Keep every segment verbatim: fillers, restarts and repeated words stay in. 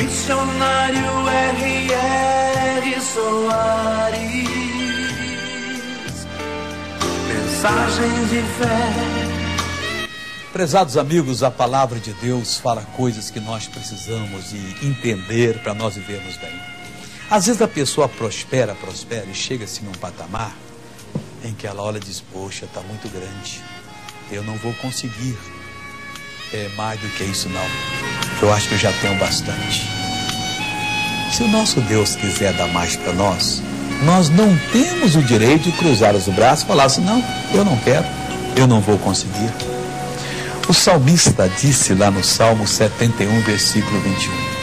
Missionário R R Soares, mensagens de fé. Prezados amigos, a palavra de Deus fala coisas que nós precisamos de entender para nós vivermos bem. Às vezes a pessoa prospera, prospera e chega-se num patamar em que ela olha e diz: poxa, está muito grande, eu não vou conseguir é, mais do que isso não, eu acho que eu já tenho bastante. Se o nosso Deus quiser dar mais para nós, nós não temos o direito de cruzar os braços e falar assim: não, eu não quero, eu não vou conseguir. O salmista disse lá no Salmo setenta e um, versículo vinte e um: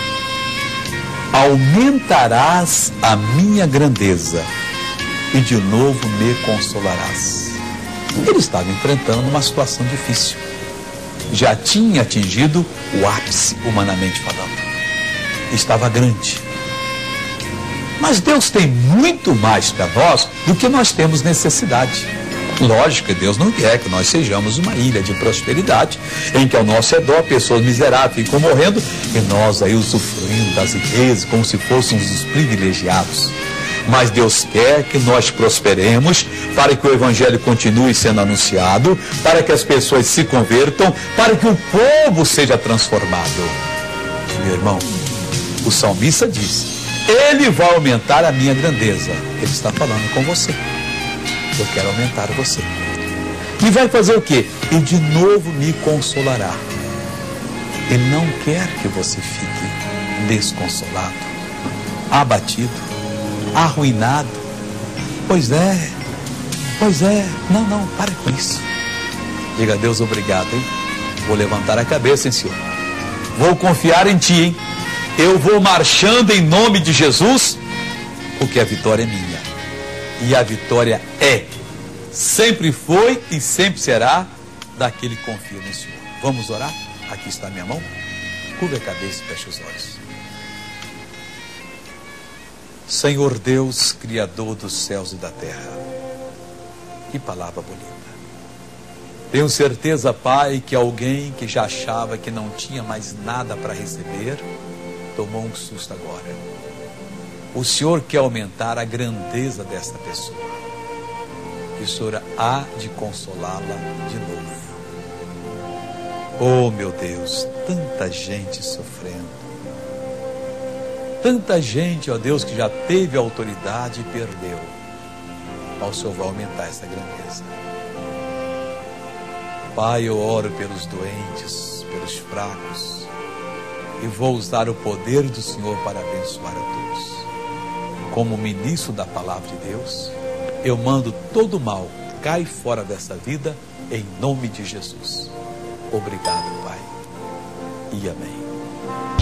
aumentarás a minha grandeza e de novo me consolarás. Ele estava enfrentando uma situação difícil. Já tinha atingido o ápice, humanamente falando. Estava grande. Mas Deus tem muito mais para nós do que nós temos necessidade. Lógico que Deus não quer que nós sejamos uma ilha de prosperidade, em que ao nosso redor pessoas miseráveis ficam morrendo e nós aí usufruindo das riquezas como se fôssemos os privilegiados. Mas Deus quer que nós prosperemos para que o Evangelho continue sendo anunciado, para que as pessoas se convertam, para que o povo seja transformado. Meu irmão, o salmista diz: Ele vai aumentar a minha grandeza. Ele está falando com você. Eu quero aumentar você. E vai fazer o quê? E de novo me consolará. Ele não quer que você fique desconsolado, abatido, arruinado. Pois é, pois é. Não, não, pare com isso. Diga a Deus: obrigado, hein? Vou levantar a cabeça, hein, Senhor? Vou confiar em Ti, hein? Eu vou marchando em nome de Jesus, porque a vitória é minha. E a vitória é, sempre foi e sempre será daquele que confia no Senhor. Vamos orar? Aqui está a minha mão. Curva a cabeça e feche os olhos. Senhor Deus, Criador dos céus e da terra, que palavra bonita. Tenho certeza, Pai, que alguém que já achava que não tinha mais nada para receber, tomou um susto agora. O Senhor quer aumentar a grandeza desta pessoa. E o Senhor há de consolá-la de novo. Oh, meu Deus, tanta gente sofrendo. Tanta gente, ó Deus, que já teve autoridade e perdeu. Mas o Senhor vai aumentar essa grandeza. Pai, eu oro pelos doentes, pelos fracos, e vou usar o poder do Senhor para abençoar a todos. Como ministro da palavra de Deus, eu mando todo o mal, cai fora dessa vida, em nome de Jesus. Obrigado, Pai, e amém.